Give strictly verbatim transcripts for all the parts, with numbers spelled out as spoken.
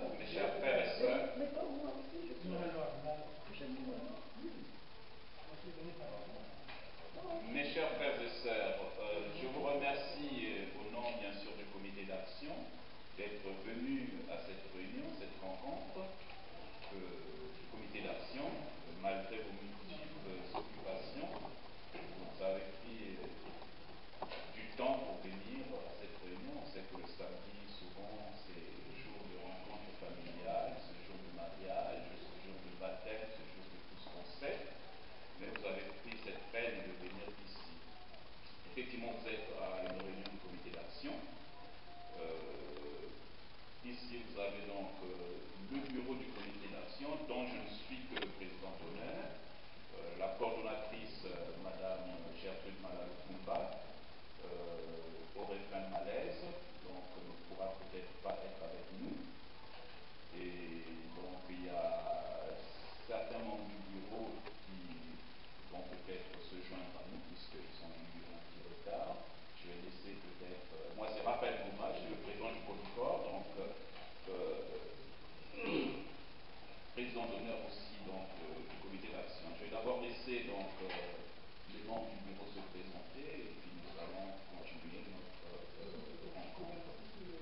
Mes chers frères et sœurs, mes chers frères et sœurs, euh, je vous remercie euh, au nom bien sûr du comité d'action d'être venus à cette réunion, cette rencontre euh, du comité d'action, euh, malgré vos multiples occupations. Vous avez pris euh, du temps pour venir à cette réunion. On sait que le samedi, souvent, c'est le jour de rencontre familiale, c'est le jour de mariage, c'est le jour de baptême, c'est le jour de tout ce qu'on sait. Mais vous avez pris cette peine de venir ici. Effectivement, vous êtes à une réunion du comité d'action. Euh, ici, vous avez donc euh, le bureau du comité d'action, dont je ne suis que le président d'honneur, euh, la coordonnatrice, euh, Madame Gertrude Malalo-Kumba, euh, aurait fait un malaise, donc ne pourra peut-être pas être avec nous. Et donc, il y a certains membres du bureau qui vont peut-être se joindre à nous, puisqu'ils sont venus un petit retard. Je vais laisser peut-être... Euh, moi, c'est Raphaël Gouma, je suis le président du Polycorps, donc euh, président d'honneur aussi donc, euh, du comité d'action. Je vais d'abord laisser donc, euh, les membres du bureau se présenter, et puis nous allons continuer notre euh, rencontre.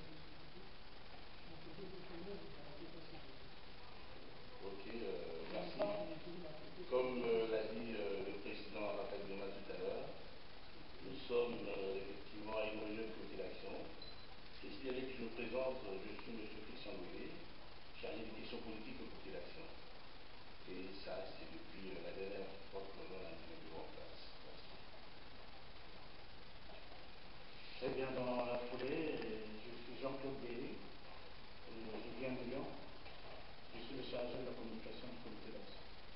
Ok, euh, merci. Comme euh, l'a dit euh, le président Raphaël Gouma tout à l'heure, nous sommes euh, effectivement à une réunion de comité d'action. Et si avec je me présente, je suis M. Christian Loué, chargé des questions politiques au comité d'action. Et ça, c'est depuis euh, la dernière fois que l'on a mis le bureau en place. Merci. Très bien, dans la foulée, je suis Jean-Claude Béry, je viens de Lyon. Je suis le chargé de la communication du comité d'action.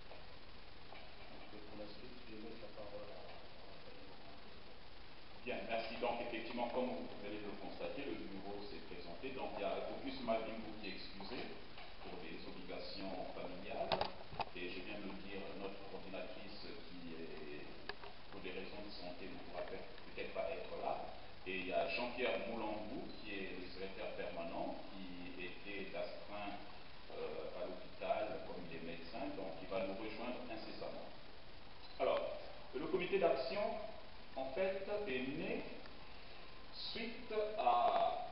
Pour la suite, je laisse la parole à Raphaël. Bien, merci. Donc, effectivement, comme vous venez de le constater, le bureau s'est présenté. Donc, il y a Opus Malbimbo qui est excusé pour des obligations familiales. Et je viens de le dire, notre coordinatrice qui, est, pour des raisons de santé, ne pourra peut-être pas être là. Et il y a Jean-Pierre Moulambou, qui est le secrétaire permanent, qui était d'astreint euh, à l'hôpital comme il est médecin, donc il va nous rejoindre incessamment. Alors, le comité d'action, en fait, est né suite à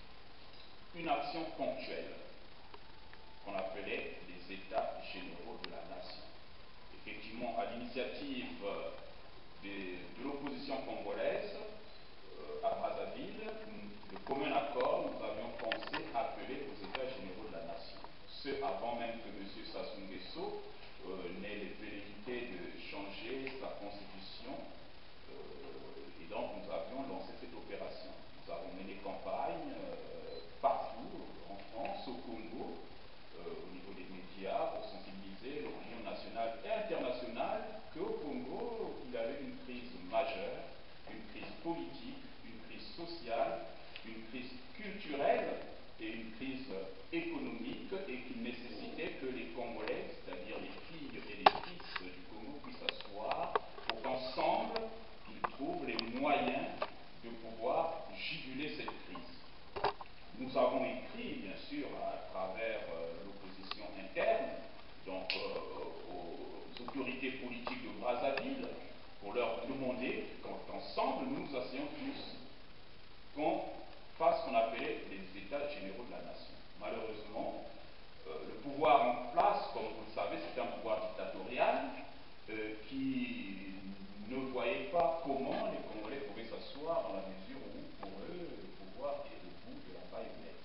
une action ponctuelle qu'on appelait les États généraux de la nation. Effectivement, à l'initiative de, de l'opposition congolaise euh, à Brazzaville, de commun accord, nous avions pensé appeler aux États généraux de la nation. Ce avant même que M. Sassou Nguesso euh, n'ait les velléités de changer sa constitution. Euh, et donc nous avions lancé cette opération. Nous avons mené campagne euh, partout, en France, au Congo, euh, au niveau des médias, pour sensibiliser l'opinion nationale et internationale qu'au Congo, il y avait une crise majeure, une crise politique, une crise sociale, une crise culturelle et une crise économique, et qu'il nécessitait que les Congolais, c'est-à-dire les filles et les fils du Congo, puissent s'asseoir pour qu'ensemble, ils trouvent les moyens de pouvoir juguler cette crise. Nous avons écrit, bien sûr, à travers euh, l'opposition interne, donc euh, aux autorités politiques de Brazzaville, pour leur demander qu'ensemble, nous nous asseyons tous, qu'on fasse ce qu'on appelait les États généraux de la nation. Malheureusement, euh, le pouvoir en place, comme vous le savez, c'est un pouvoir dictatorial euh, qui ne voyait pas comment les Congolais pouvaient s'asseoir dans la mesure où, pour eux, le pouvoir est au bout de la baïonnette.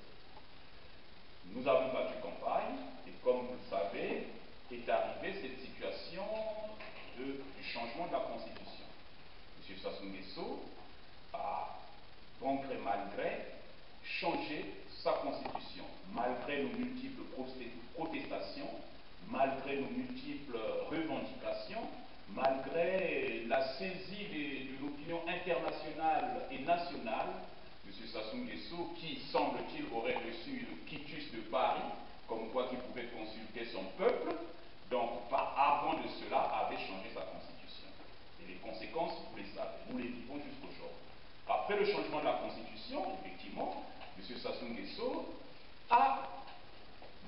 Nous avons battu campagne, et comme vous le savez, est arrivée cette situation de, du changement de la Constitution. M. Sassou Nguesso a, bon gré mal gré, changé sa Constitution, malgré nos multiples protestations, malgré nos multiples revendications, malgré la saisie de, de l'opinion internationale et nationale. M. Sassou Nguesso, qui, semble-t-il, aurait reçu le quitus de Paris, comme quoi qu'il pouvait consulter son peuple, donc pas avant de cela avait changé sa Constitution. Et les conséquences, vous les savez, nous les vivons jusqu'aujourd'hui. Après le changement de la Constitution, effectivement, M. Sassou Nguesso a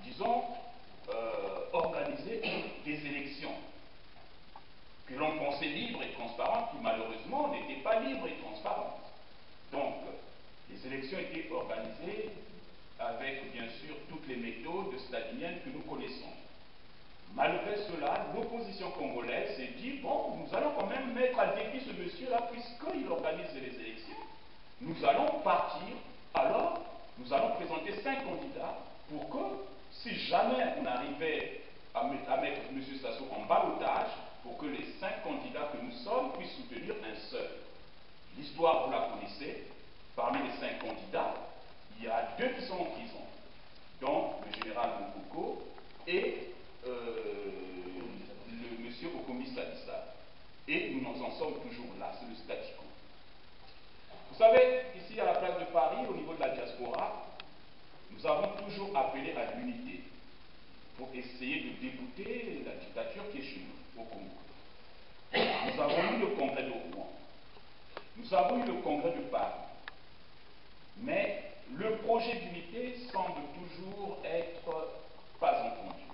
disons, euh, organiser des élections que l'on pensait libres et transparentes, qui malheureusement n'étaient pas libres et transparentes. Donc, les élections étaient organisées avec, bien sûr, toutes les méthodes staliniennes que nous connaissons. Malgré cela, l'opposition congolaise s'est dit, bon, nous allons quand même mettre à défi ce monsieur-là, puisqu'il organise les élections. Nous allons partir, alors, nous allons présenter cinq candidats pour que, si jamais on arrivait à mettre, à mettre M. Sassou en ballottage, pour que les cinq candidats que nous sommes puissent soutenir un seul. L'histoire, vous la connaissez. Parmi les cinq candidats, il y a deux qui sont en prison. Donc, le général Moukoko et euh, le monsieur Okomi Sadissa. Et nous en sommes toujours là, c'est le statu quo. Vous savez, ici à la place de Paris, au niveau de la diaspora, nous avons toujours appelé à l'unité pour essayer de débouter la dictature qui est chez nous, au Congo. Nous avons eu le congrès de Rouen. Nous avons eu le congrès de Paris. Mais le projet d'unité semble toujours être pas entendu.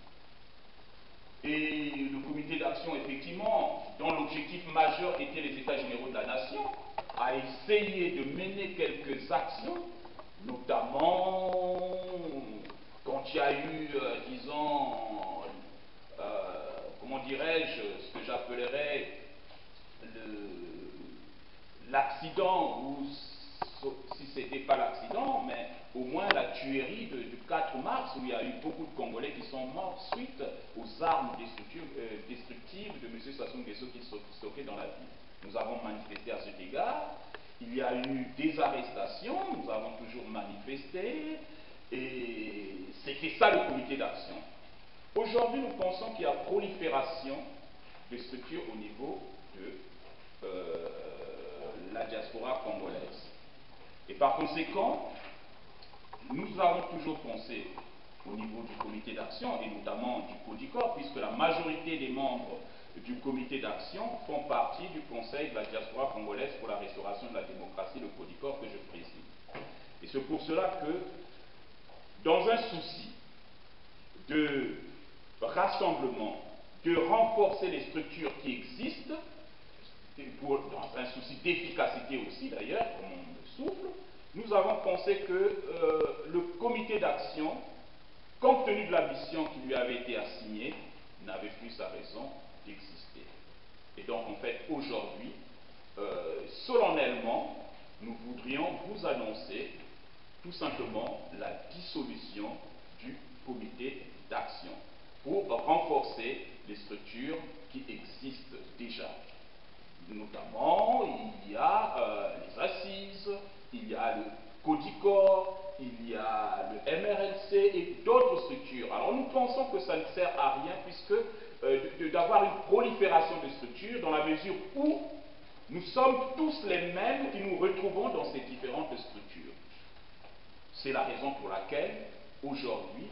Et le comité d'action, effectivement, dont l'objectif majeur était les États généraux de la nation, a essayé de mener quelques actions, notamment quand il y a eu, euh, disons, euh, comment dirais-je, ce que j'appellerais l'accident, ou si ce n'était pas l'accident, mais au moins la tuerie de, du quatre mars, où il y a eu beaucoup de Congolais qui sont morts suite aux armes destructives, euh, destructives de M. Sassou Nguesso qui sont stockées dans la ville. Nous avons manifesté à cet égard. Il y a eu des arrestations, nous avons toujours manifesté, et c'était ça le comité d'action. Aujourd'hui, nous pensons qu'il y a prolifération de structures au niveau de euh, la diaspora congolaise. Et par conséquent, nous avons toujours pensé au niveau du comité d'action, et notamment du CODICOR, puisque la majorité des membres du comité d'action font partie du Conseil de la diaspora congolaise pour la restauration de la démocratie, le CODICOR, que je préside. Et c'est pour cela que, dans un souci de rassemblement, de renforcer les structures qui existent, pour, dans un souci d'efficacité aussi d'ailleurs, comme on le souffle, nous avons pensé que euh, le comité d'action, compte tenu de la mission qui lui avait été assignée, n'avait plus sa raison d'exister. Et donc en fait aujourd'hui, euh, solennellement, nous voudrions vous annoncer tout simplement la dissolution du comité d'action pour renforcer les structures qui existent déjà. Notamment, il y a euh, les assises, il y a le CODICOR, il y a le M R L C et d'autres structures. Alors nous pensons que ça ne sert à rien puisque euh, d'avoir une prolifération de structures dans la mesure où nous sommes tous les mêmes qui nous retrouvons dans ces différentes structures. C'est la raison pour laquelle aujourd'hui,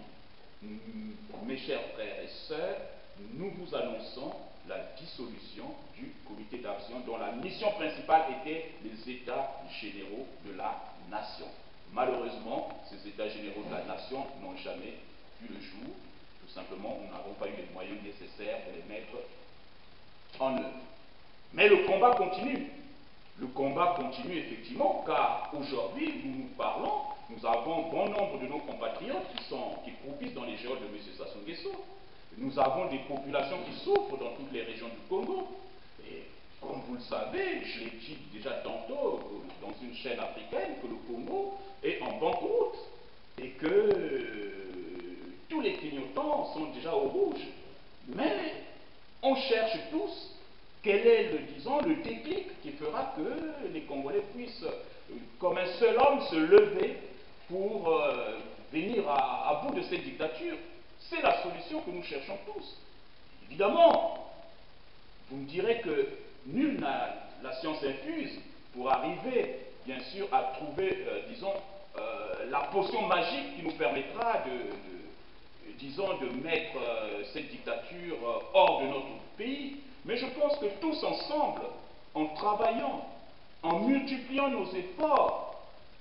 mes chers frères et sœurs, nous vous annonçons la dissolution du comité d'action dont la mission principale était les États généraux de la nation. Malheureusement, ces États généraux de la nation n'ont jamais vu le jour. Tout simplement, nous n'avons pas eu les moyens nécessaires de les mettre en œuvre. Mais le combat continue. Le combat continue effectivement, car aujourd'hui, nous nous parlons, nous avons bon nombre de nos compatriotes qui, sont, qui croupissent dans les geôles de M. Sassou Nguesso. Nous avons des populations qui souffrent dans toutes les régions du Congo. Et comme vous le savez, je l'ai dit déjà tantôt dans une chaîne africaine, que le Congo est en banqueroute et que euh, tous les clignotants sont déjà au rouge. Mais on cherche tous quel est, le, disons, le déclic qui fera que les Congolais puissent, comme un seul homme, se lever pour euh, venir à, à bout de cette dictature. C'est la solution que nous cherchons tous. Évidemment, vous me direz que nul n'a la science infuse pour arriver, bien sûr, à trouver, euh, disons, euh, la potion magique qui nous permettra de, de disons, de mettre euh, cette dictature euh, hors de notre pays. Mais je pense que tous ensemble, en travaillant, en multipliant nos efforts,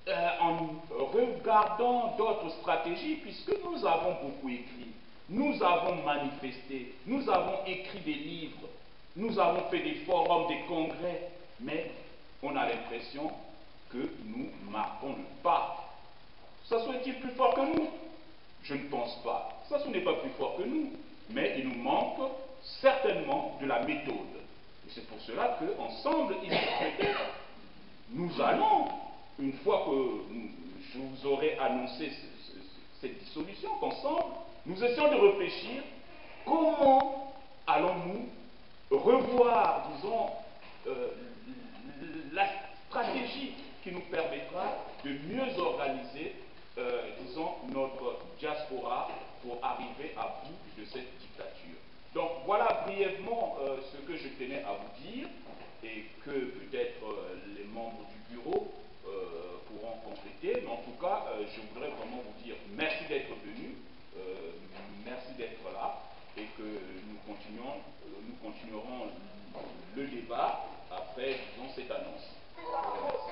euh, en regardant d'autres stratégies, puisque nous avons beaucoup écrit, nous avons manifesté, nous avons écrit des livres, nous avons fait des forums, des congrès, mais on a l'impression que nous marquons le pas. Ça soit-il plus fort que nous? Je ne pense pas. Ça, ce n'est pas plus fort que nous, mais il nous manque certainement de la méthode. Et c'est pour cela qu'ensemble, peut-être, nous allons, une fois que je vous aurai annoncé ce, ce, cette dissolution, qu'ensemble, nous essayons de réfléchir comment allons-nous revoir, disons, euh, la stratégie qui nous permettra de mieux organiser, euh, disons, notre diaspora pour arriver à bout de cette dictature. Donc voilà brièvement euh, ce que je tenais à vous dire et que peut-être euh, les membres du bureau euh, pourront compléter, mais en tout cas, euh, je voudrais vraiment vous dire merci d'être venus, euh, merci d'être là et que nous, continuons, euh, nous continuerons le débat après, disons, cette annonce. Je vous remercie.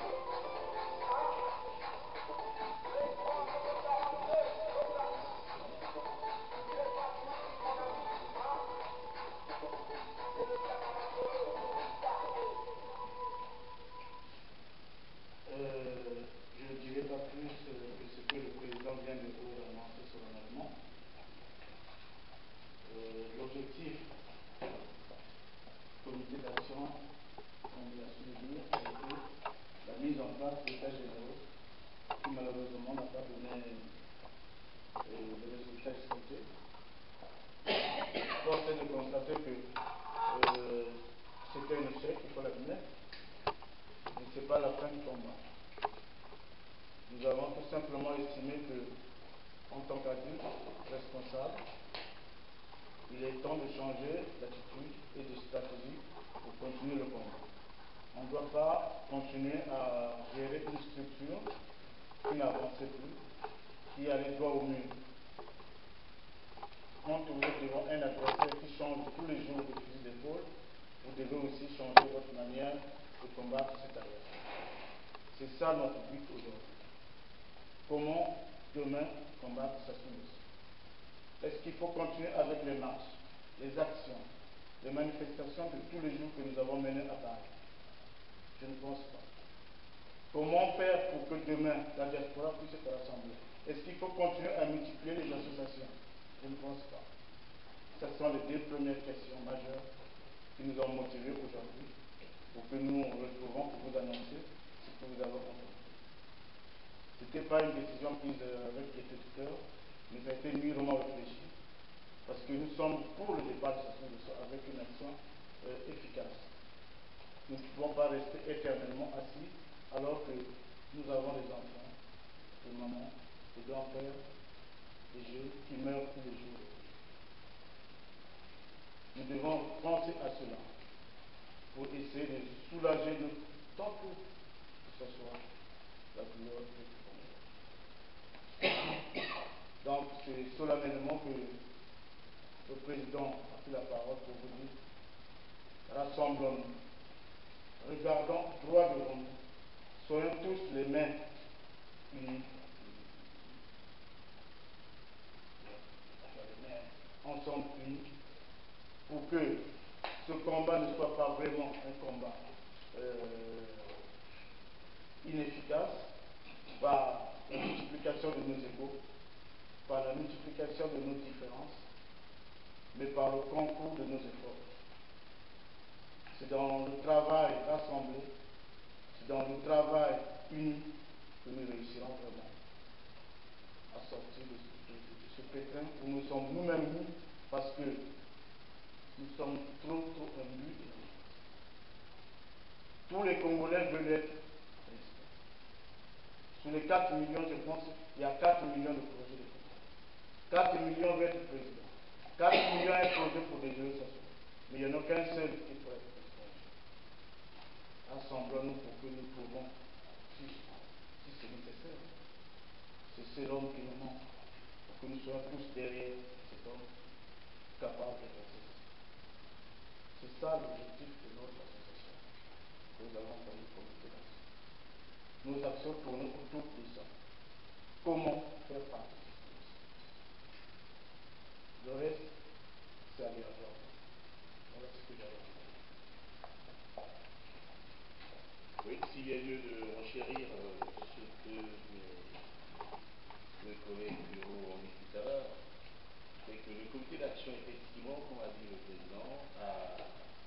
nos actions tournent autour de ça. Comment faire partie? Le reste, c'est aléatoire. Voilà ce que j'avais à dire. Oui, s'il y a lieu de renchérir euh, ce que mes, mes collègues bureaux ont dit tout à l'heure, c'est que le comité d'action, effectivement, comme a dit le président, a,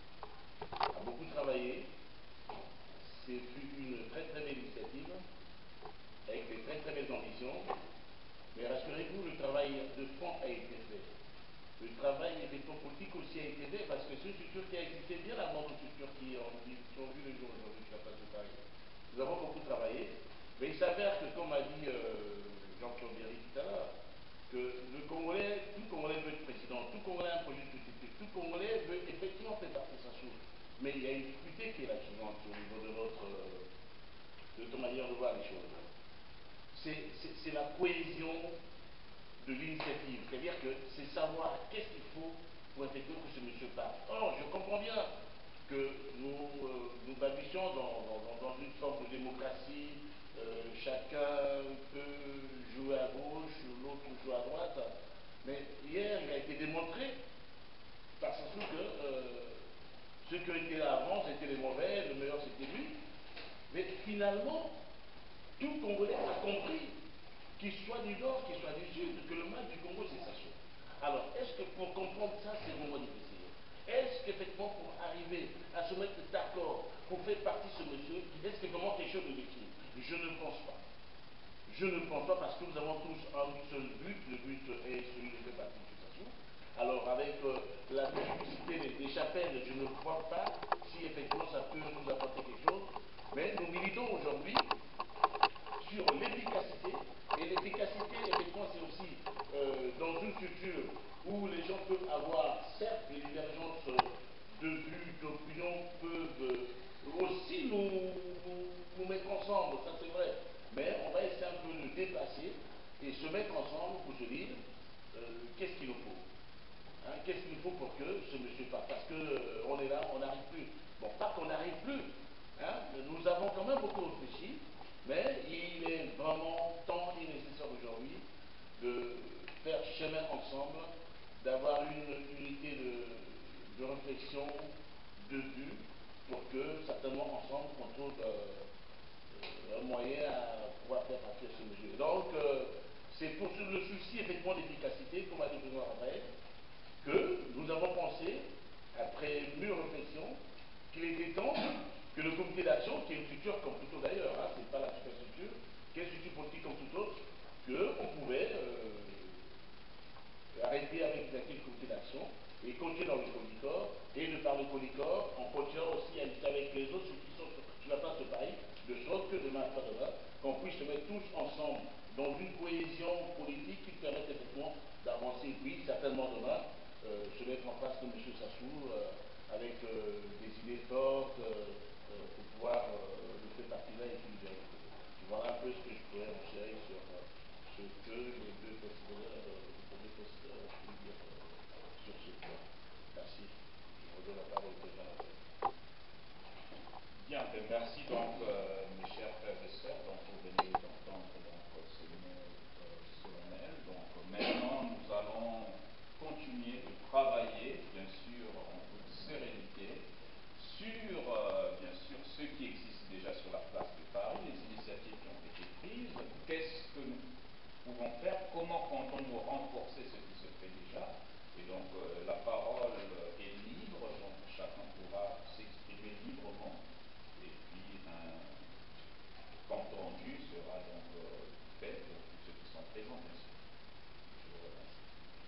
a beaucoup travaillé. C'est une très très belle initiative, avec de très très belles ambitions. Mais rassurez-vous, le travail de fond a été fait. Le travail effectivement politique aussi a été fait, parce que ce structure qui a existé bien avant nos structures qui ont, qui ont vu le jour aujourd'hui sur la place de Paris. Nous avons beaucoup travaillé, mais il s'avère que, comme a dit euh, Jean-Claude Berry tout à l'heure, que le Congolais, tout Congolais veut être président, tout Congolais a un projet de société, tout Congolais veut effectivement faire partie de sa chose. Mais il y a une difficulté qui est la suivante au niveau de notre, de notre manière de voir les choses. C'est la cohésion de l'initiative, c'est-à-dire que c'est savoir qu'est-ce qu'il faut pour effectivement que ce monsieur parte. Or, je comprends bien que nous, euh, nous babichons dans, dans, dans une forme de démocratie, euh, chacun peut jouer à gauche, l'autre joue à droite, mais hier il a été démontré par surtout que euh, ceux qui ont été là avant c'était les mauvais, le meilleur c'était lui, mais finalement tout Congolais a compris, qu'il soit du nord, qu'il soit du sud, que le mal du Congo c'est sa chose. Alors, est-ce que pour comprendre ça, c'est vraiment difficile? Est-ce qu'effectivement, pour arriver à se mettre d'accord, pour faire partie de ce monsieur, est-ce que vraiment quelque chose de difficile? Je ne pense pas. Je ne pense pas parce que nous avons tous un seul but, le but est celui de faire partie de l'association. Alors, avec euh, la multiplicité des, des chapelles, je ne crois pas si effectivement ça peut nous apporter quelque chose, mais nous militons aujourd'hui sur l'efficacité. Et l'efficacité, effectivement, c'est aussi euh, dans une structure où les gens peuvent avoir, certes, des divergences de vues, d'opinion, peuvent euh, aussi nous, nous, nous mettre ensemble, ça c'est vrai. Mais on va essayer un peu de dépasser et se mettre ensemble pour se dire euh, qu'est-ce qu'il nous faut. Hein, qu'est-ce qu'il nous faut pour que ce monsieur parte? Parce qu'on euh, est là, on n'arrive plus. Bon, pas qu'on n'arrive plus. Hein, nous avons quand même beaucoup réfléchi. Mais il est vraiment temps et nécessaire aujourd'hui de faire chemin ensemble, d'avoir une unité de, de réflexion, de vue, pour que certainement ensemble on trouve euh, un moyen à pouvoir faire partir ce mesure. Donc euh, c'est pour le souci effectivement d'efficacité, comme a dit le président Raphaël, que nous avons pensé, après une mûre réflexion, qu'il était temps que le comité d'action, qui est une structure comme tout autre d'ailleurs, hein, c'est pas la superstructure, qui est une structure politique comme tout autre, qu'on pouvait euh, arrêter avec l'activité du comité d'action et continuer dans le Colicor, et de par le Colicor, en continuant aussi à discuter avec les autres qui sont sur, sur la place de Paris, de sorte que demain après demain, qu'on puisse se mettre tous ensemble dans une cohésion politique qui permette effectivement d'avancer, puis certainement demain, euh, se mettre en face de M. Sassou euh, avec euh, des idées fortes euh, euh, pour pouvoir euh, le faire partie là et équilibrer. Voilà un peu ce que je pourrais enchérir sur euh, ce que les deux présidents, euh, les deux présidents ont pu dire euh, sur ce point. Merci. Je vous donne la parole au président. Bien, ben merci donc euh, mes chers frères et sœurs, donc vous venez d'entendre donc ce mot euh, solennel. Donc maintenant nous allons continuer de travailler, bien sûr en toute sérénité, sur euh, bien sûr ce qui existe déjà sur la place de Paris, les initiatives qui ont été prises, qu'est-ce que nous pouvons faire, comment comptons-nous renforcer ce qui se fait déjà. Et donc euh, la parole est libre, donc chacun pourra s'exprimer librement. Et puis un compte rendu sera donc euh, fait pour tous ceux qui sont présents, bien sûr. Je vous remercie.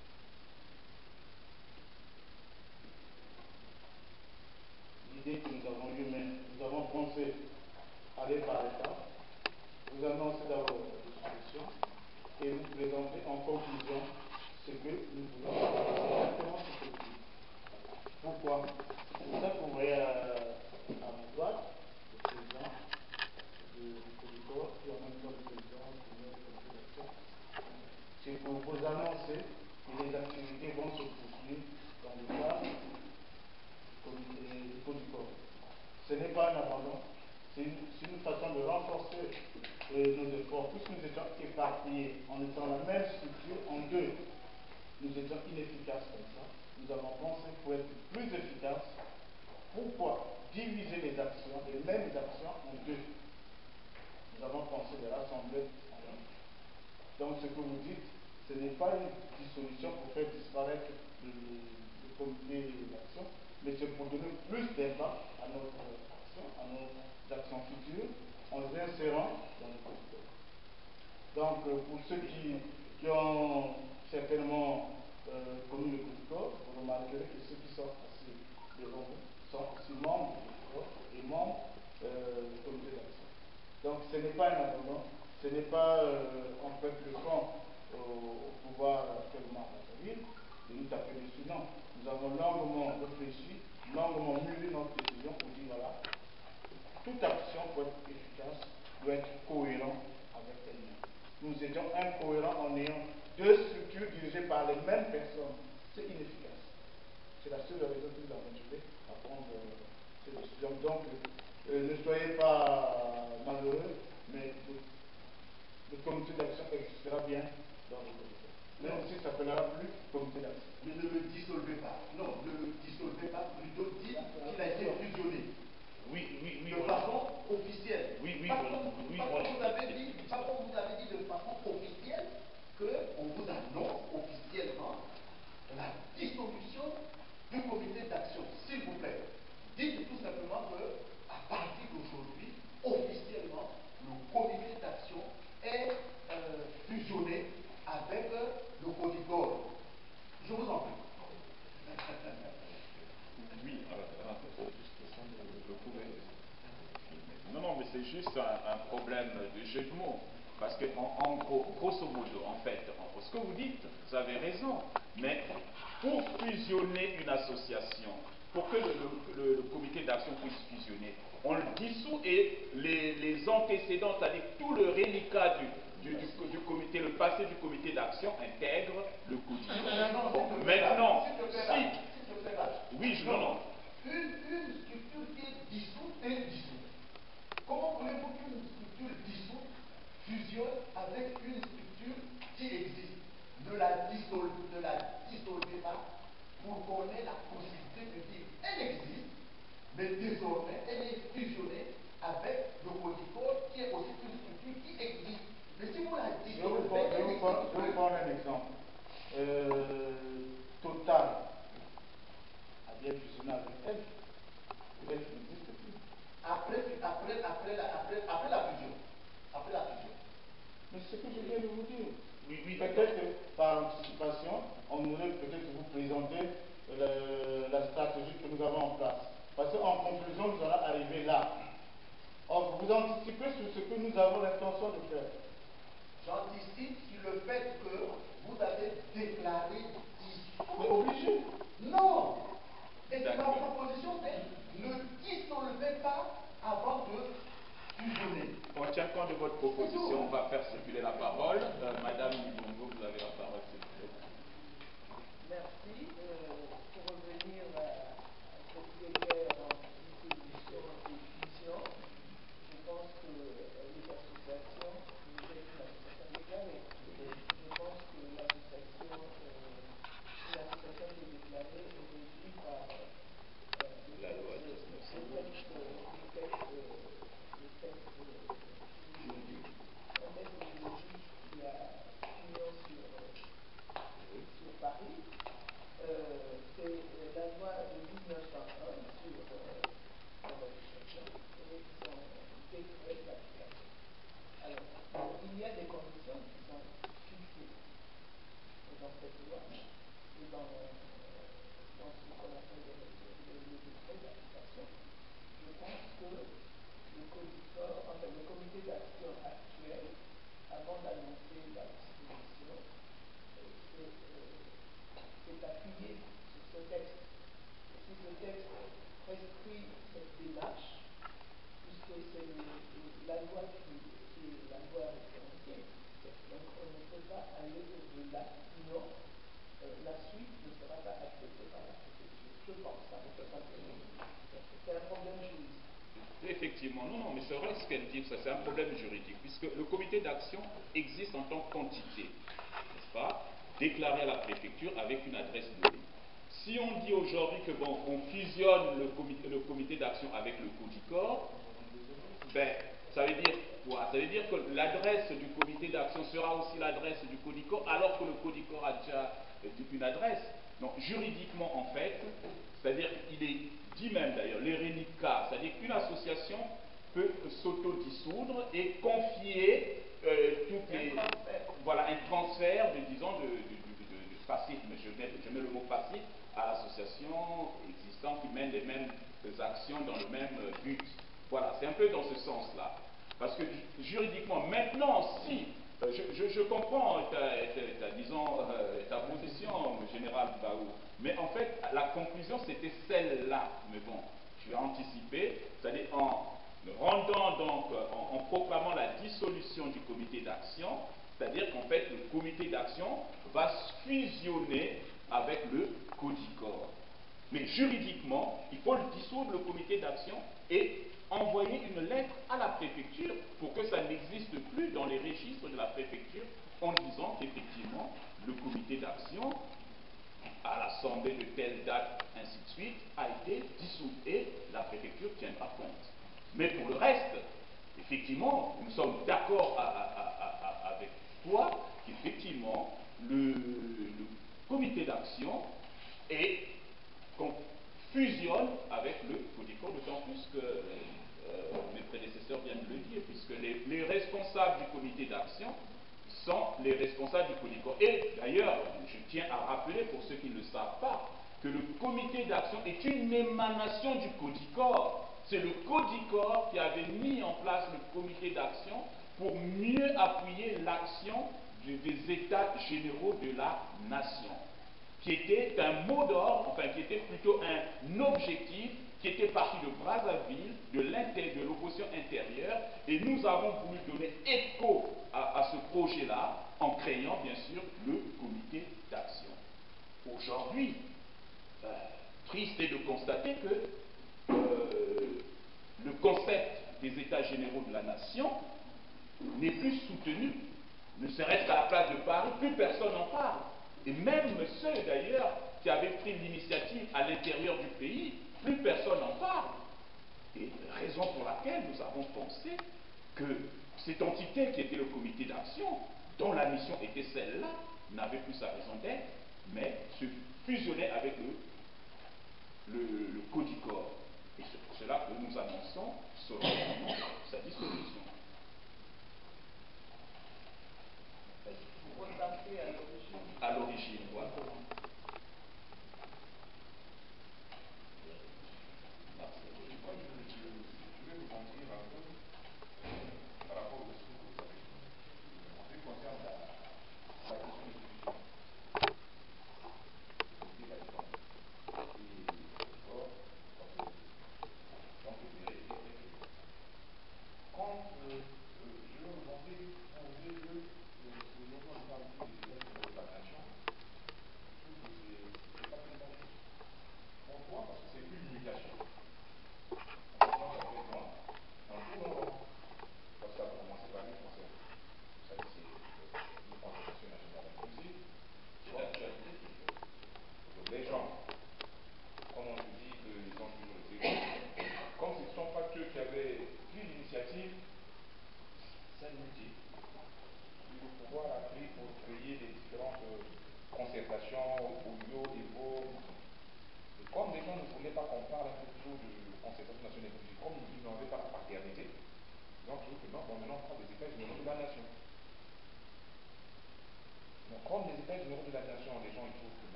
L'idée que nous avons eue, mais nous avons pensé aller par étapes, vous annoncer d'abord la discussion et vous présenter en conclusion ce que nous voulons faire. C'est exactement ce que je dis. Pourquoi? C'est ça que vous voyez à, à ma droite, le président du Colicor, qui en même temps le président du comité d'action. C'est pour vous annoncer que les activités vont se poursuivre dans le cadre du Colicor. Ce n'est pas un abandon, c'est une, une façon de renforcer euh, nos efforts. Puisque nous étions éparpillés en étant la même structure en deux, nous étions inefficaces comme ça. Nous avons pensé pour être plus efficaces. Pourquoi diviser les actions, les mêmes actions en deux? Nous avons pensé de rassembler en un. Donc ce que vous dites, ce n'est pas une dissolution pour faire disparaître le, le comité d'action, mais c'est pour donner plus d'impact à notre action, à nos actions futures, en les insérant dans le comité. Donc euh, pour ceux qui, qui ont certainement euh, connu le comité, vous remarquerez que ceux qui sont assis devant vous sont aussi membres du corps et membres euh, du comité d'action. Donc ce n'est pas un abandon, ce n'est pas euh, en fait le camp au, au pouvoir actuellement à la ville de nous taper dessus. Non, nous avons longuement réfléchi, longuement mûri notre décision pour dire voilà, toute action pour être efficace doit être cohérente avec elle-même. Nous étions incohérents en ayant deux structures dirigées par les mêmes personnes. C'est inefficace. C'est la seule raison que nous avons trouvé à prendre euh, cette décision. Donc, euh, ne soyez pas malheureux, mais le, le comité d'action existera bien dans le comité. Même si ça s'appellera plus comité d'action. Mais ne le dissolvez pas. Non, ne le dissolvez pas. Plutôt dites qu'il a été fusionné. Oui, oui, oui. De façon officielle. Oui, oui, pas oui, comme, oui, pas voilà. comme vous avez dit, pas comme vous avez dit de façon officielle qu'on vous annonce officiellement la dissolution du comité d'action. S'il vous plaît, dites tout simplement que à partir d'aujourd'hui, officiellement, le comité d'action est euh, fusionné avec euh, le CODICOR. Je vous en prie. Oui, alors, alors, vous pouvez. Non, non, mais c'est juste un, un problème de jeu de mots. Parce que, en, en gros, grosso modo, en fait, en, ce que vous dites, vous avez raison. Mais pour fusionner une association, pour que le, le, le, le comité d'action puisse fusionner, on le dissout et les, les antécédents, c'est-à-dire tout le reliquat du, du, du, du comité, le passé du comité d'action intègre le CODICOR. Bon, maintenant, si. Oui, je non, non. Une, une structure qui est dissoute est dissoute. Comment voulez-vous qu'une structure dissoute fusionne avec une structure qui existe? Ne la dissolvez, ne la dissolvez pas pour qu'on ait la possibilité de dire elle existe, mais désormais elle est fusionnée avec le CODICOR qui est aussi une structure qui existe. Mais si vous la dissolvez, je vais vous prendre un exemple. Euh, Total a bien fusionné avec elle. Elle n'existe plus. Après, après, après, la, après, après la fusion. Après la fusion. Mais c'est ce que je viens de vous dire. Oui, oui. Peut-être par anticipation, on voudrait peut-être vous présenter le, la stratégie que nous avons en place. Parce qu'en conclusion, nous allons arriver là. Or, vous anticipez sur ce que nous avons l'intention de faire. J'anticipe sur le fait que vous avez déclaré dissous. Mais obligé. Non. Et ma proposition, c'est ne dissolvez pas avant de fusionner. On tient compte de votre proposition, on va faire circuler la parole. Euh, Madame Libongo, vous avez la parole, s'il vous plaît. Merci. Euh, pour revenir à, à cette guerre entre dissolution et fusion, je pense que euh, les associations, vous êtes une association déclarée. Je pense que l'association, euh, une association qui est déclarée est régie par euh, le La texte, loi le texte, le texte, le texte, le texte juridique, un texte juridique qui a pignon sur, sur Paris. Euh, c'est la loi de mille neuf cent un sur euh, l'association et son décret d'application. Alors, il y a des conditions qui sont fixées dans cette loi et dans, dans ce qu'on appelle le, le, le décret d'application. Je pense que le CODICOR, enfin le comité d'action actuel, avant d'annoncer la disposition, c'est euh, appuyé sur ce texte. Et si ce texte prescrit cette démarche, puisque c'est la loi qui, qui est la loi référentielle, donc on ne peut pas aller au-delà, sinon euh, la suite ne sera pas acceptée par la préfecture. Je pense, hein, tout simplement. C'est un problème juridique. Effectivement, non, non, mais c'est vrai ce qu'elle dit, ça c'est un problème juridique, puisque le comité d'action existe en tant qu'entité, n'est-ce pas, déclaré à la préfecture avec une adresse donnée. Si on dit aujourd'hui que bon, on fusionne le comité, le comité d'action avec le CODICOR, ben, ça veut dire quoi? Ça veut dire que l'adresse du comité d'action sera aussi l'adresse du CODICOR, alors que le CODICOR a déjà une adresse. Donc, juridiquement, en fait, c'est-à-dire qu'il est dit même d'ailleurs, l'ERENICA, c'est-à-dire qu'une association peut s'autodissoudre et confier euh, toutes les. Voilà, un transfert, de, disons, de, de, de, de, de passif, mais je mets, je mets le mot passif, à l'association existante qui mène les mêmes actions dans le même but. Voilà, c'est un peu dans ce sens-là. Parce que juridiquement, maintenant, si, euh, je, je, je comprends ta, ta, ta, disons, euh, ta position, général Baou, mais en fait, la conclusion, c'était celle-là. Mais bon, je vais anticiper, c'est-à-dire en rendant donc, en, en proclamant la dissolution du comité d'action, c'est-à-dire qu'en fait, le comité d'action va fusionner avec le CODICOR. Mais juridiquement, il faut le dissoudre, le comité d'action, et envoyer une lettre à la préfecture pour que ça n'existe plus dans les registres de la préfecture en disant qu'effectivement, le comité d'action, à l'assemblée de telle date, ainsi de suite, a été dissous et la préfecture tiendra compte. Mais pour le reste, effectivement, nous sommes d'accord avec toi qu'effectivement, le, le comité d'action est qu'on fusionne avec le CODICOR, d'autant plus que euh, mes prédécesseurs viennent de le dire, puisque les, les responsables du comité d'action sont les responsables du CODICOR. Et d'ailleurs, je tiens à rappeler pour ceux qui ne le savent pas, que le comité d'action est une émanation du CODICOR. C'est le CODICOR qui avait mis en place le comité d'action pour mieux appuyer l'action des États généraux de la nation, qui était un mot d'ordre, enfin qui était plutôt un objectif, qui était parti de Brazzaville, de de l'opposition intérieure, et nous avons voulu donner écho à, à ce projet-là en créant bien sûr le comité d'action. Aujourd'hui, euh, triste est de constater que euh, le concept des États généraux de la nation n'est plus soutenu, ne serait-ce qu'à la place de Paris, plus personne n'en parle. Et même ceux d'ailleurs qui avaient pris l'initiative à l'intérieur du pays, plus personne n'en parle. Et raison pour laquelle nous avons pensé que cette entité qui était le comité d'action, dont la mission était celle-là, n'avait plus sa raison d'être, mais se fusionnait avec le, le, le CODICOR. Et c'est pour cela que nous annonçons solennellement sa dissolution. À l'origine, voilà.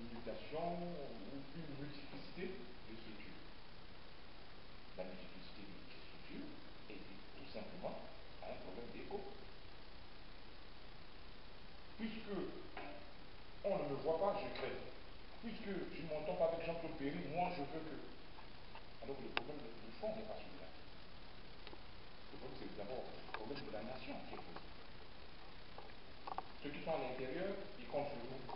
mutation ou une multiplicité de structures. La multiplicité de structures est due tout simplement à un problème d'écho. Puisque on ne me voit pas, je crée. Puisque je ne m'entends pas avec Jean-Claude Péry, moi je veux que. Alors le problème de fond n'est pas celui-là. Le problème, c'est d'abord le problème de la nation qui est posé. Ceux qui sont à l'intérieur, ils comptent sur nous.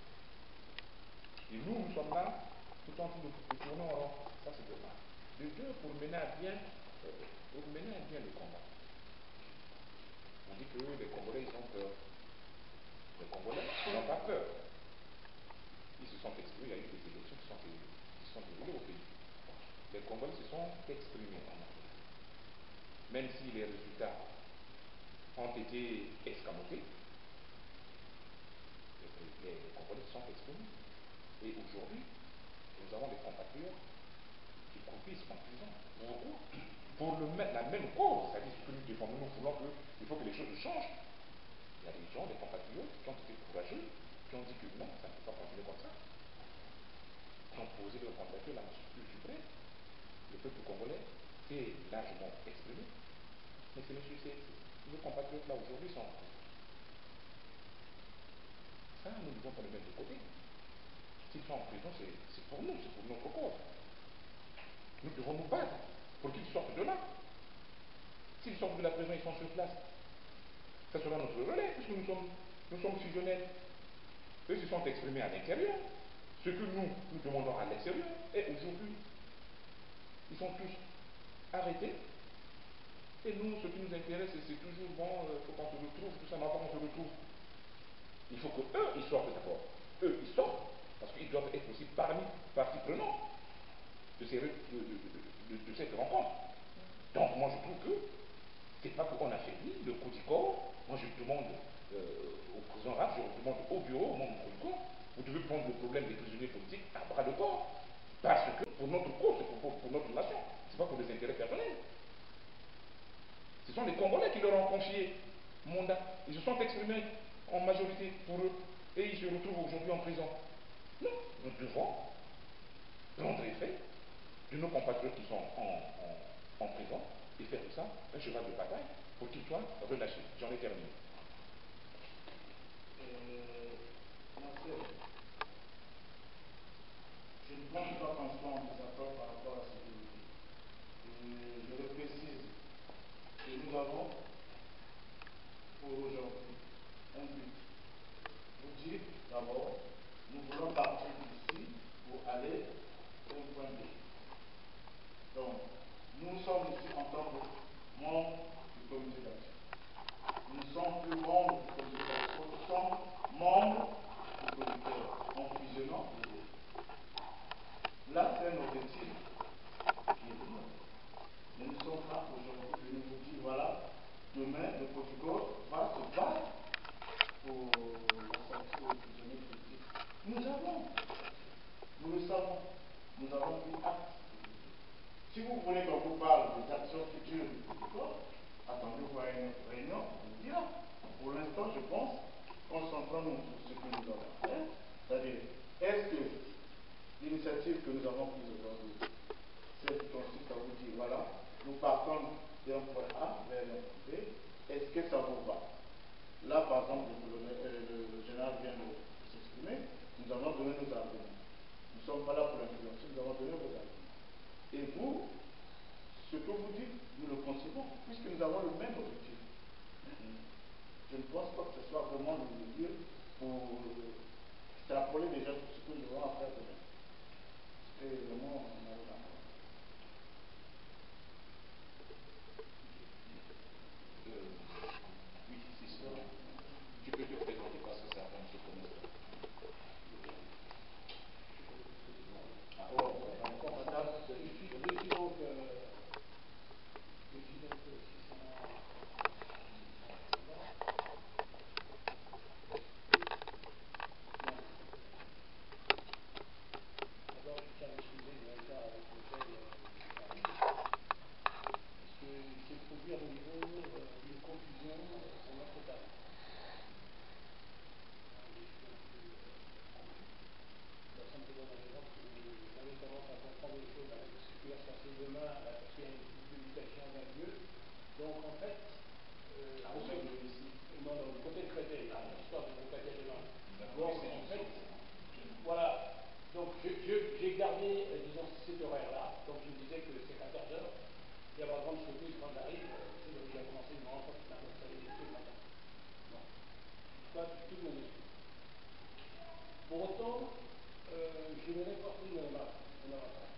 Et nous, nous sommes là, tout en train de tourner en rond. Ça, c'est de mal. De deux, pour mener à bien, euh, pour mener à bien le combat. On dit que les Congolais, ils ont peur. Les Congolais n'ont pas peur. Ils se sont exprimés, il y a eu des élections qui sont, qui sont déroulées au pays. Les Congolais se sont exprimés en Afrique. Même si les résultats ont été escamotés, les, les Congolais se sont exprimés. Et aujourd'hui, nous avons des compatriotes qui croupissent en prison. Pour le, la même cause, c'est-à-dire ce que nous défendons, nous voulons que, il faut que les choses changent. Il y a des gens, des compatriotes qui ont été courageux, qui ont dit que non, ça ne peut pas continuer comme ça. Qui ont posé leur candidature à la Cour suprême. Le peuple congolais s'est largement exprimé. Mais c'est monsieur, c'est, nos compatriotes là aujourd'hui sont en prison. Ça, nous ne devons pas le mettre de côté. S'ils sont en prison, c'est pour nous, c'est pour notre cause. Nous devons nous battre pour qu'ils sortent de là. S'ils sortent de la prison, ils sont sur place. Ça sera notre relais, puisque nous sommes, nous sommes fusionnels. Eux se sont exprimés à l'intérieur. Ce que nous, nous demandons à l'extérieur. Et aujourd'hui, ils sont tous arrêtés. Et nous, ce qui nous intéresse, c'est toujours, bon, il euh, faut qu'on se retrouve, tout ça, mais avant qu'on se retrouve, il faut qu'eux, ils sortent d'abord. Eux, ils sortent. Parce qu'ils doivent être aussi parmi parties prenantes de, ces, de, de, de, de, de cette rencontre. Donc moi je trouve que c'est pas qu'on affaiblit le coup du corps. Moi je demande euh, au président Rapp, je demande au bureau, au membre du corps, vous devez prendre le problème des prisonniers politiques à bras le corps. Parce que pour notre cause, c'est pour, pour notre nation. C'est pas pour des intérêts personnels. Ce sont les Congolais qui leur ont confié mandat. Ils se sont exprimés en majorité pour eux. Et ils se retrouvent aujourd'hui en prison. Non, nous devons prendre effet de nos compatriotes qui sont en, en, en prison et faire de ça un cheval de bataille pour qu'ils soient relâchés. J'en ai terminé. Euh, je ne pense pas qu'on soit en désaccord par rapport à ce que vous dites. Et je le précise que nous avons pour aujourd'hui un but. Vous dites d'abord, nous voulons partir d'ici pour aller au point B. Donc, nous sommes ici en tant que membres du comité d'action. Nous ne sommes plus membres du comité d'action, nous sommes membres du comité en fusionnant les deux. Là, c'est un objectif qui est le nôtre. Mais nous sommes là aujourd'hui et nous vous disons, voilà, demain, le protocole va se battre pour la sanction aux prisonniers politiques. Nous avons, nous le savons, nous avons pris acte. Si vous voulez qu'on vous parle des actions futures du protocole, attendez-vous à une autre réunion, on vous dira. Pour l'instant, je pense, concentrons-nous sur ce que nous avons à faire, c'est-à-dire, est-ce que l'initiative que nous avons prise aujourd'hui, celle qui consiste à vous dire, voilà, nous partons d'un point A vers un point B, est-ce que ça vous va? Là, par exemple, le, colonel, euh, le, le général vient de, de s'exprimer, nous avons donné nos arguments. Nous ne sommes pas là pour l'influencer, nous avons donné vos arguments. Et vous, ce que vous dites, nous le concevons, puisque nous avons le même objectif. Je ne pense pas que ce soit vraiment le lieu pour extrapoler déjà tout ce que nous devons faire demain. C'était vraiment on arrive à euh, Oui, si c'est bon. Tu peux te présenter parce que certains ne se connaissent pas. Ah, bon, d'accord, madame, je suis donc euh, je suis donc d'abord, je tiens à m'excuser, il y a un cas Donc en fait, euh, Ah, vous oui, savez- oui, oui, si. non, non, du côté de Créteil, l'histoire de Boccadia de Main. D'accord, Donc c'est en une fait, source. voilà. Donc je- je- j'ai gardé, euh, disons, cet horaire-là. Donc je me disais que c'est quatorze heures. Et avant grande surprise, quand j'arrive, euh, c'est donc j'ai commencé une rencontre qui m'a installé ce matin. Non. Pas tout mon esprit. Pour autant, euh, je voudrais porter mon avantage.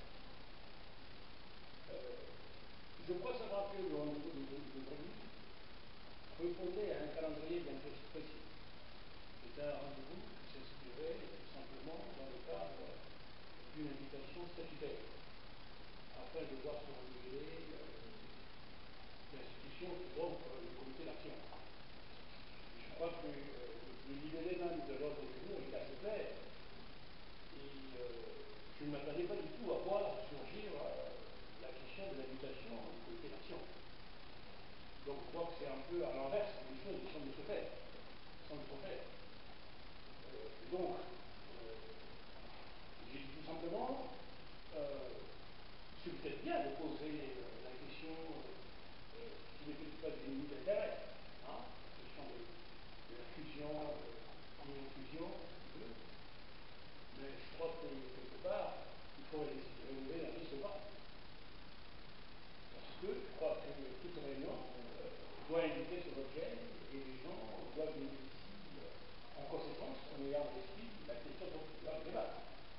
Euh, je crois savoir que le rendez-vous de d'aujourd'hui répondait à un calendrier bien précis. C'était un rendez-vous qui s'inscrivait simplement dans le cadre d'une invitation statutaire, afin de voir se renouveler euh, l'institution qui offre le comité d'action. Je crois que euh, le libellé même de l'ordre du jour est assez clair. Et euh, je ne m'attendais pas du tout à voir surgir euh, la question de l'invitation au comité d'action. Donc je crois que c'est un peu à l'inverse des choses qui semblent se faire. Semblent se faire. Euh, donc, euh, j'ai dit tout simplement, euh, c'est peut-être bien de poser euh, la question euh, qui n'est peut-être pas d'une limite d'intérêt, hein, la question de, de la fusion, euh, une fusion, de, mais je crois que quelque part, il faut rénover un risque pas. Parce que je crois que toute réunion euh, doit indiquer son objet et les gens doivent venir ici euh, en conséquence en ayant à l'esprit la question dont on va débattre.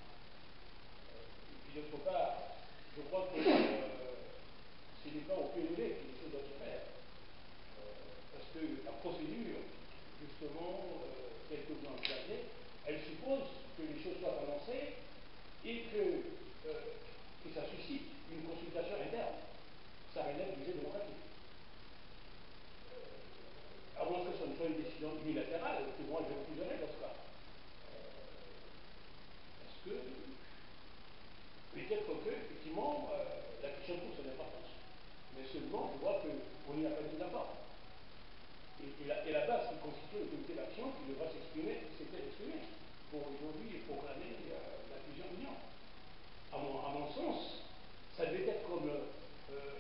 Et puis d'autre part, je crois que euh, ce n'est pas au P N D que les choses doivent se faire. Euh, parce que la procédure, justement, euh, telle que vous l'envisagez, elle suppose que les choses soient annoncées et que, euh, que ça suscite une consultation interne. Ça relève du jeu démocratique. Euh, à moins que ce ne soit une décision unilatérale, que moi je refuserai dans ce cas. Euh, parce que peut-être que, effectivement, euh, la question trouve son importance. Mais seulement, je vois qu'on n'y a pas dit d'accord. Et, et, la, et la base qui constitue le comité d'action qui devra s'exprimer, c'était exprimé pour aujourd'hui proclamer euh, la fusion d'union. À mon, à mon sens, ça devait être comme euh, euh,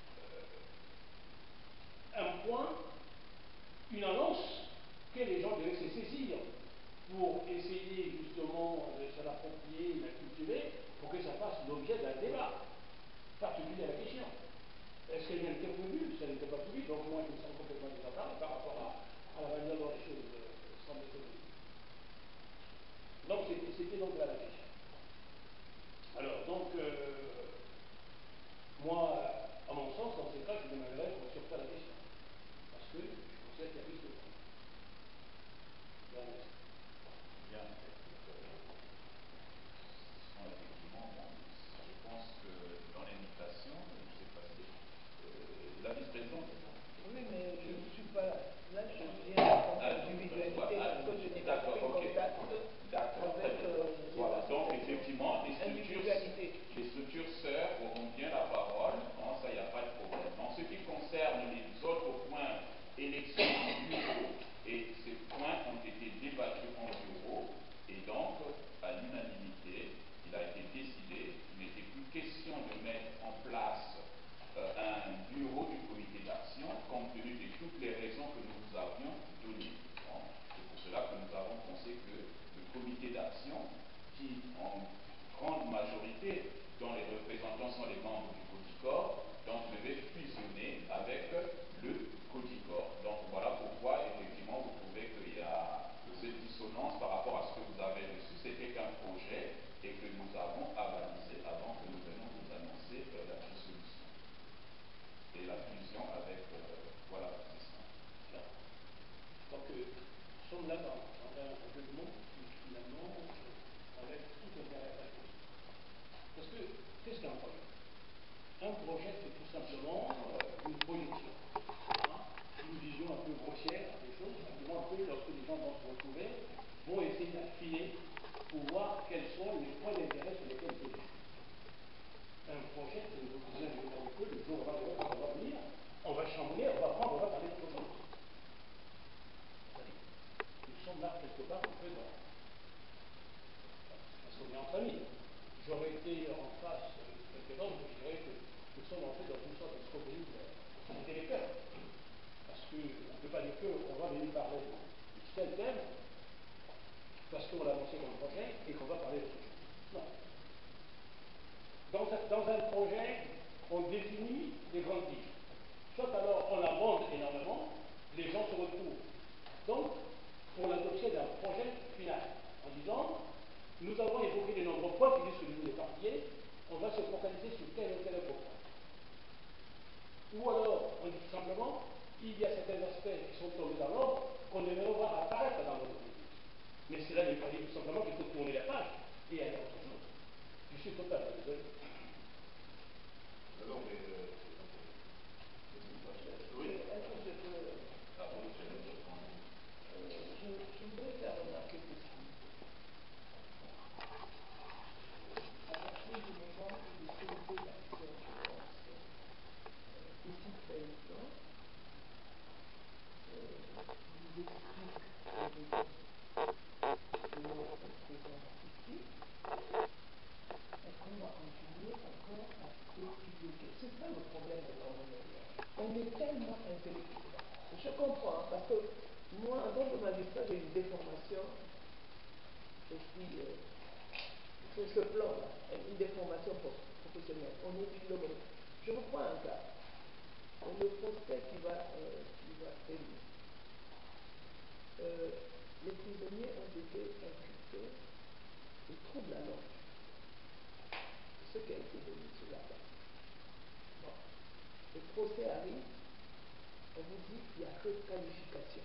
un point, une annonce que les gens devaient se saisir pour essayer justement de se l'approprier, de la cultiver, pour que ça fasse l'objet d'un débat particulier à la question. Est-ce qu'elle a été prévue? Ça n'était pas prévu, donc moi je me sens complètement désagréable par rapport à, à la manière dont les choses euh, semblent se dérouler. Donc c'était donc là la question. Alors donc, euh, moi, à mon sens, dans ces cas, je demanderais qu'on surfasse la question. Parce que je considère qu'il y a risque de prendre. Bien. Bon, effectivement, bon, je pense que dans l'invitation, je ne sais pas si euh, la vice-présidente. Oui, mais je ne suis pas là. Là, je viens en individualité parce que je n'ai pas pris contact avec euh, voilà. Donc, effectivement, les structures, individualité. les structures sœurs auront bien la parole. Non, ça, il n'y a pas de problème. En ce qui concerne les autres points, élection du bureau, et ces points ont été débattus en bureau, et donc, à l'unanimité, il a été décidé qu'il n'était plus question de mettre en place euh, un bureau du comité d'action, compte tenu de toutes les raisons que nous vous avions données. Bon, c'est pour cela que nous avons pensé que le comité d'action, qui en grande majorité, dont les représentants sont les membres du CODICOR, donc devait fusionner avec le CODICOR. Donc voilà pourquoi, effectivement, vous trouvez qu'il y a cette dissonance par rapport à ce que vous avez reçu. C'était qu'un projet et que nous avons avalisé avant que nous venions vous annoncer euh, la dissolution et la fusion avec, euh, voilà, c'est ça. Donc, euh, nous sommes là dans, dans un jeu de mots qui, finalement, euh, enlève tout intérêt à la chose. Parce que, qu'est-ce qu'un projet? Un projet, c'est tout simplement euh, une projection, hein, une vision un peu grossière des choses, simplement que lorsque les gens vont se retrouver, vont essayer d'affiner pour voir quels sont les points d'intérêt sur lesquels se décider. Un projet, c'est une disais avec eux, le jour où on va venir, on va chambouler, on va prendre, on va parler d'autre chose. Nous sommes là quelque part un peu dans. Parce qu'on est entre amis. J'aurais été en face de quelqu'un d'autre, je dirais que nous sommes en fait dans une sorte de scoperie c'était les cœurs. Parce qu'on ne peut pas dire qu'on va venir parler de tel thème, parce qu'on l'a lancé dans le projet et qu'on va parler d'autre chose. Non. Dans un, dans un projet, on définit les grandes lignes. Soit alors on abonde énormément, les gens se retrouvent. Donc, pour l'adoption d'un projet final, en disant, nous avons évoqué de nombreux points qui risquent de nous éparpiller, on va se focaliser sur tel ou tel autre point. Ou alors, on dit tout simplement, il y a certains aspects qui sont tombés dans l'ordre qu'on aimerait voir apparaître dans notre politique. Mais cela ne veut pas dire tout simplement qu'il faut tourner la page et aller à autre chose. Je suis totalement désolé. Non, mais euh, oui. Est-ce que je peux. Ah, oui, je vais Euh, je, je voudrais faire remarquer ceci. À partir du moment où le comité d'action, je pense, euh, éthique paysan, euh, vous explique les raisons de notre présence ici, est-ce qu'on va continuer encore à étudier? C'est ça le problème de l'environnement. On est tellement intellectuel. Je comprends, hein, parce que moi, en tant que magistrat, j'ai une déformation aussi euh, sur ce plan-là, une déformation professionnelle. On est philologue. Je vous prends un cas. Le procès qui va, euh, qui va tenir. Euh, les prisonniers ont été inculpés de troubles à l'ordre. C'est ce qui a été donné sur la base. Bon. Le procès arrive, on vous dit qu'il n'y a que qualification.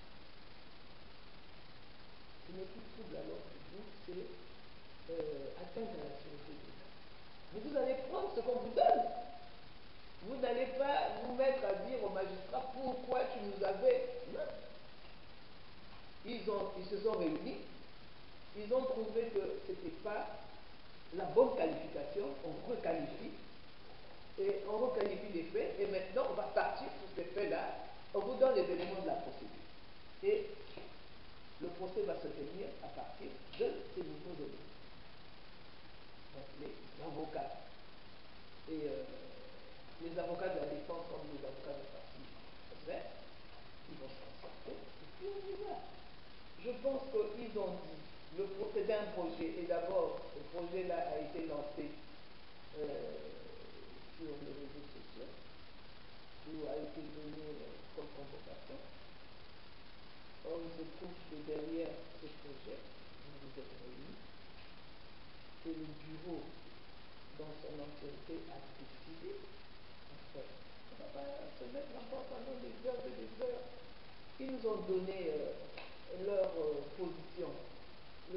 Ce n'est plus trouble à l'ordre public, c'est euh, atteinte à la sûreté de l'État. Mais vous allez prendre ce qu'on vous donne. Vous n'allez pas vous mettre à dire au magistrat pourquoi tu nous avais. Non. Ils, ont, ils se sont réunis, ils ont trouvé que ce n'était pas la bonne qualification, on requalifie, et on requalifie les faits, et maintenant on va partir sur ces faits-là, on vous donne les éléments de la procédure. Et le procès va se tenir à partir de ces nouveaux éléments. Donc les avocats et euh, les avocats de la défense comme les avocats de partie adverse, ils vont se concerter, et puis on y va. Je pense qu'ils ont dit, le procédé un projet, et d'abord, le projet-là a été lancé euh, sur les réseaux sociaux, où a été donné euh, comme convocation. Or, il se trouve que derrière ce projet, vous vous êtes réunis, et le bureau, dans son entièreté, a décidé, en fait, on ne va pas se mettre encore pendant des heures et des heures. Ils nous ont donné euh, leur euh, position. Le,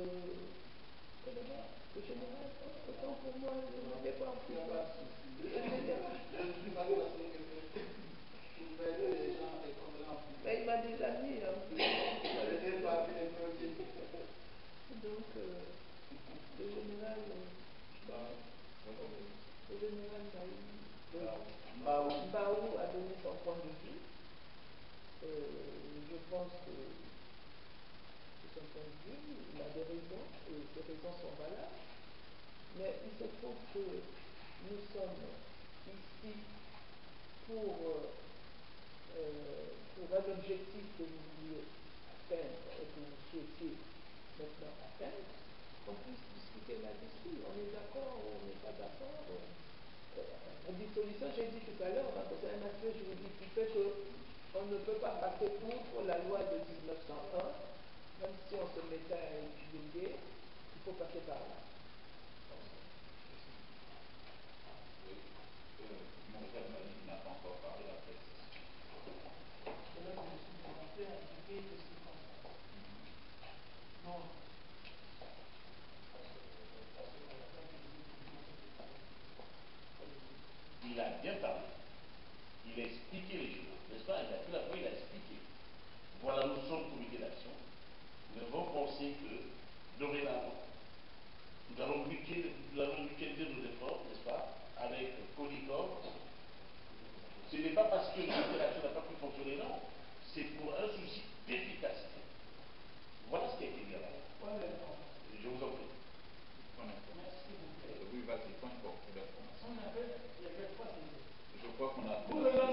le général, autant pour moi, je n'avais pas en plus. Le général. Mais il m'a déjà mis en plus. Donc, euh, le général, le général Baou a donné son point de vue. Euh, je pense que c'est son point de vue, il a des raisons, et ces raisons sont valables. Mais il se trouve que nous sommes ici pour, euh, pour un objectif que vous vouliez atteindre et que vous souhaitiez maintenant atteindre, qu'on puisse discuter là-dessus. On est d'accord ou on n'est pas d'accord. La dissolution, j'ai dit tout à l'heure, hein, que c'est un aspect juridique qui fait qu'on ne peut pas passer outre la loi de mille neuf cent un, même si on se mettait à étudier, il faut passer par là. Oui. Euh, mon frère m'a dit qu'il n'a pas encore parlé après ça. Et là, je suis commencé à étudier ce qui passe. Non. Il a bien parlé. Il a expliqué les choses, n'est-ce pas? Il a tout la fois, il a expliqué. Voilà, nous sommes comité d'action. Nous avons pensé que, dorénavant, nous allons mutualiser, nous allons mutualiser nos efforts, n'est-ce pas, avec Polycom. Ce n'est pas parce que le comité d'action n'a pas pu fonctionner, non. C'est pour un souci d'efficacité. Voilà ce qui a été dit là. Je vous en prie. Oui, vas-y, point fort. On appelle, il y a quelques fois, Je crois qu'on a. Vous me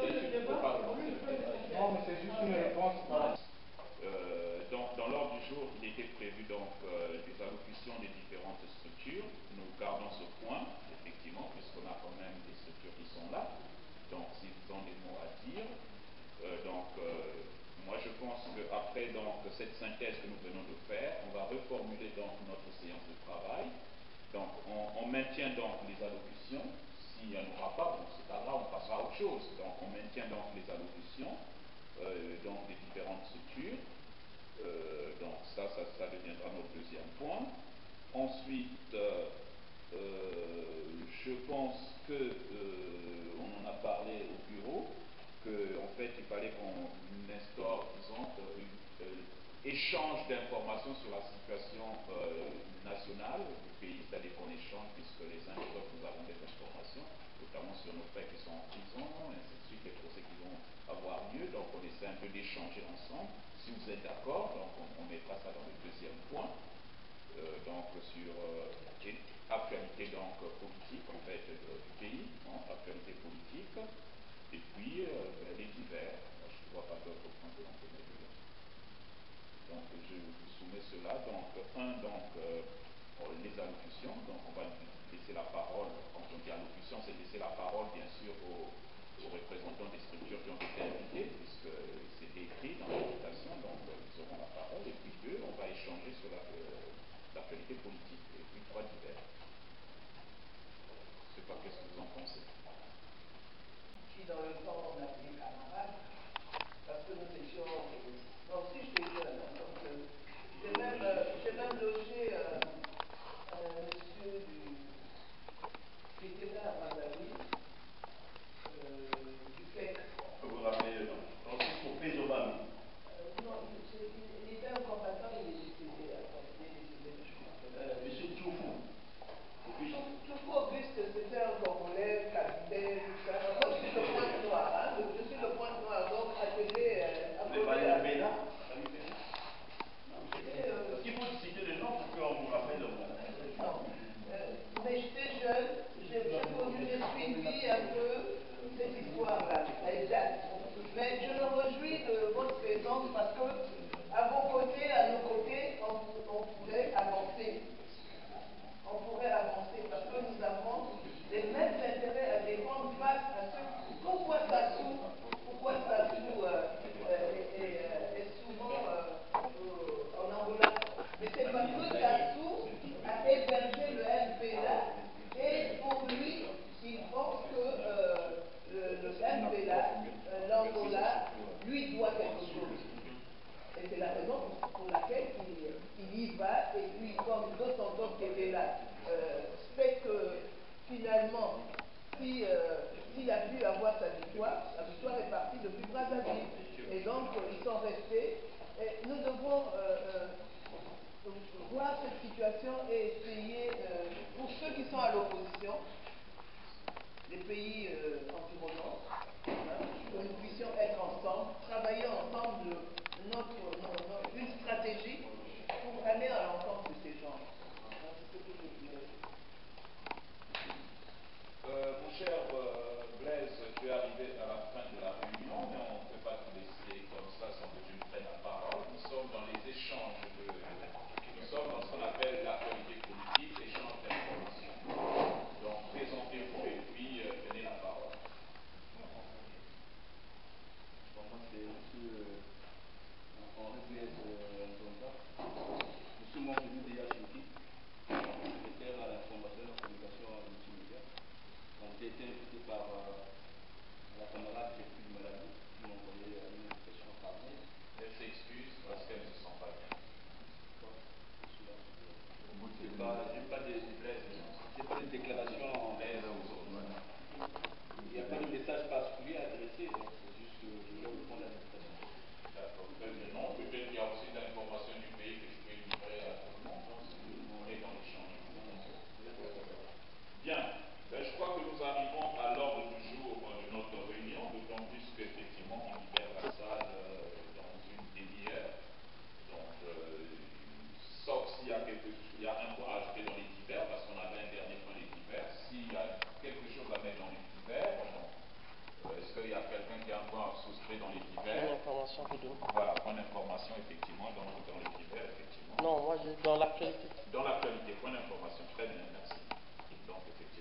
dans ce point, effectivement, puisqu'on a quand même des structures qui sont là. Donc, s'ils ont des mots à dire. Euh, donc, euh, moi, je pense qu'après donc, cette synthèse que nous venons de faire, on va reformuler donc notre séance de travail. Donc, on, on maintient donc les allocutions. S'il n'y en aura pas, bon, c'est pas grave, on passera à autre chose. Donc, on maintient donc les allocutions, euh, donc des différentes structures. Euh, donc, ça, ça, ça deviendra notre deuxième point. Ensuite, euh, euh, je pense que euh, on en a parlé au bureau, qu'en en fait, il fallait qu'on instaure, disons, un échange d'informations sur la situation euh, nationale du pays, c'est-à-dire qu'on échange, puisque les uns et les autres, nous avons des informations, notamment sur nos frères qui sont en prison, et ainsi de suite, les procès qui vont avoir lieu. Donc, on essaie un peu d'échanger ensemble. Si vous êtes d'accord, donc on, on mettra ça dans le deuxième point. Euh, donc sur euh, actualité donc politique en fait de, du pays, hein, actualité politique, et puis euh, ben, les divers. Je ne vois pas d'autres points que l'on peut mettre dedans. Donc je vous soumets cela. Donc un donc euh, les allocutions. Donc on va laisser la parole. Quand on dit allocution, c'est laisser la parole bien sûr aux, aux représentants des structures qui ont été invitées, puisque c'était écrit dans l'invitation. Donc euh, ils auront la parole. Et puis deux, on va échanger sur la euh, l'actualité politique, et puis trois divers. Je ne sais pas, qu'est-ce que vous en pensez? Je suis dans le temps, on a des camarades, parce que nous étions, non, si j'étais jeune, donc euh, j'ai même, euh, j'ai même logé euh, un monsieur du, qui était là à Brazzaville, euh, du F E C. Vous vous rappelez, non, pour Pézobam. Euh, non, il était un combattant, il est décédé, attends, il est décédé, je pense. Euh, monsieur Tchoufou. Tchoufou Auguste, c'était un Congolais, capitaine, tout ça. Moi, je suis le point noir, hein, je suis le point noir, donc attelé à Vous côté parlez à... de Bénin? Parce qu'il faut citer le nom pour qu'on vous rappelle. Non, euh, mais j'étais jeune, j'ai connu, j'ai suivi un peu cette histoire-là, exact. Mais je me réjouis de votre présence parce que, à vos côtés, à nos côtés, on, on pourrait avancer. On pourrait avancer parce que nous avons les mêmes intérêts à défendre face à ceux. Pourquoi ça s'ouvre Pourquoi ça s'ouvre euh, est, est, est souvent euh, euh, en Angola? Mais c'est parce que Tassou a hébergé le M P L A et pour lui, il pense que euh, le, le M P L A, euh, l'Angola, lui doit quelque chose. Et c'est la raison pour, pour laquelle il, il y va, et puis comme d'autres encore qui étaient là, euh, fait que finalement, si, euh, s'il a pu avoir sa victoire, la victoire est partie depuis Brazzaville. Et donc, euh, ils sont restés. Et nous devons euh, euh, voir cette situation et essayer, euh, pour ceux qui sont à l'opposition, les pays euh, environnants, hein, que nous puissions être ensemble, travailler ensemble notre, notre, notre, une stratégie pour aller à l'encontre de ces gens. Hein, c'est ce que je voulais dire. Euh, mon cher euh, Blaise, tu es arrivé à la fin de la réunion, mais on ne peut pas te laisser comme ça sans que tu me prennes la parole. Nous sommes dans les échanges de... Nous sommes dans ce qu'on appelle l'actualité politique, échange d'informations. Donc, présentez-vous et puis euh, prenez la parole. Bon, moi, c'est monsieur Henri Blaise Nzonza. Je suis membre du D H I T, secrétaire à l'information et à la communication multimédia. Donc, j'ai été invité par euh, la camarade Gertrude Maladi qui m'a envoyé euh, une invitation par mail. Elle s'excuse parce qu'elle ne se sent pas bien. Bon, je suis là. Je n'ai pas, j'ai pas de, j'ai pas de déclaration en l'air aux autres. Il n'y a pas de message particulier à adresser, donc c'est juste que je vais répondre à l'invitation. D'accord, très bien. Non, peut-être qu'il y a aussi d'informations du pays que je peux livrer à tout le monde. Donc, on est dans l'échange. Bien. Ben, je crois que nous arrivons à l'ordre du jour de notre réunion, d'autant plus qu'effectivement, on libère la salle euh, dans une demi-heure. Donc, euh, sauf s'il y a quelque chose, il y a un point à ajouter dans les divers, parce qu'on avait un dernier point des divers. S'il y a quelque chose à mettre dans les divers, euh, est-ce qu'il y a quelqu'un qui a un point à souscrire dans les divers? Une information pour demain. Voilà, point d'information, effectivement, dans, dans les divers, effectivement. Non, moi, je, dans l'actualité. Dans l'actualité, point d'information, très bien, merci. donc effectivement